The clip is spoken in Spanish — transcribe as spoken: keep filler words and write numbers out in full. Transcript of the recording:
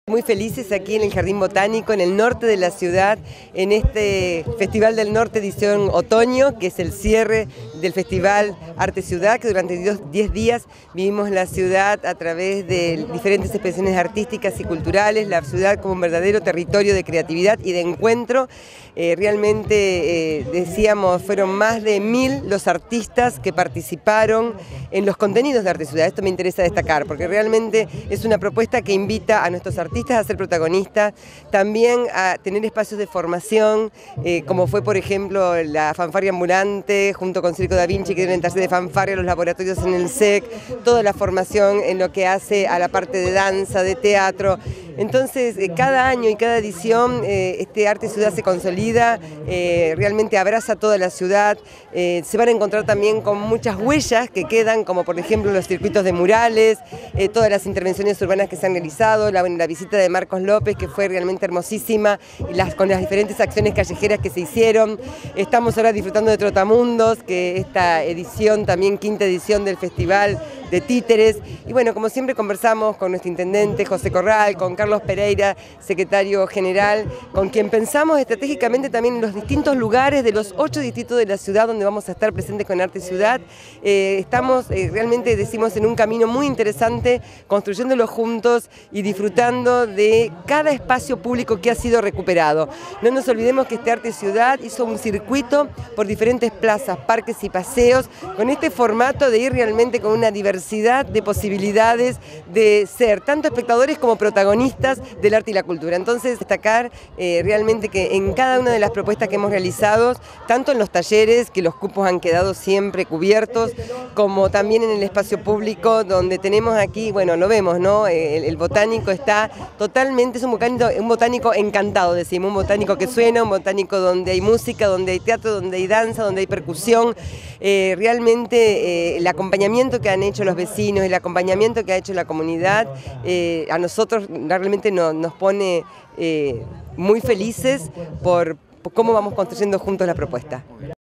Muy felices aquí en el Jardín Botánico, en el norte de la ciudad, en este Festival del Norte edición otoño, que es el cierre del Festival Arte Ciudad, que durante diez días vivimos la ciudad a través de diferentes expresiones artísticas y culturales, la ciudad como un verdadero territorio de creatividad y de encuentro. Eh, realmente, eh, decíamos, fueron más de mil los artistas que participaron en los contenidos de Arte Ciudad. Esto me interesa destacar, porque realmente es una propuesta que invita a nuestros artistas a ser protagonistas, también a tener espacios de formación, eh, como fue por ejemplo la fanfarria ambulante, junto con Circo Da Vinci, que tienen el taller de fanfarria, los laboratorios en el S E C, toda la formación en lo que hace a la parte de danza, de teatro. Entonces, eh, cada año y cada edición, eh, este Arte Ciudad se consolida, eh, realmente abraza toda la ciudad, eh, se van a encontrar también con muchas huellas que quedan, como por ejemplo los circuitos de murales, eh, todas las intervenciones urbanas que se han realizado, la, la visita de Marcos López, que fue realmente hermosísima, y las, con las diferentes acciones callejeras que se hicieron. Estamos ahora disfrutando de Trotamundos, que esta edición, también quinta edición del Festival de Títeres, y bueno, como siempre conversamos con nuestro intendente José Corral, con Carlos Pereira, secretario general, con quien pensamos estratégicamente también en los distintos lugares de los ocho distritos de la ciudad donde vamos a estar presentes con Arte Ciudad. Eh, estamos eh, realmente, decimos, en un camino muy interesante, construyéndolo juntos y disfrutando de cada espacio público que ha sido recuperado. No nos olvidemos que este Arte Ciudad hizo un circuito por diferentes plazas, parques y paseos, con este formato de ir realmente con una diversidad de posibilidades de ser tanto espectadores como protagonistas del arte y la cultura. Entonces, destacar eh, realmente que en cada una de las propuestas que hemos realizado, tanto en los talleres, que los cupos han quedado siempre cubiertos, como también en el espacio público, donde tenemos aquí, bueno, lo vemos, ¿no? El, el botánico está totalmente, es un botánico, un botánico encantado, decimos, un botánico que suena, un botánico donde hay música, donde hay teatro, donde hay danza, donde hay percusión. Eh, realmente eh, el acompañamiento que han hecho los vecinos, el acompañamiento que ha hecho la comunidad, eh, a nosotros realmente no, nos pone eh, muy felices por, por cómo vamos construyendo juntos la propuesta.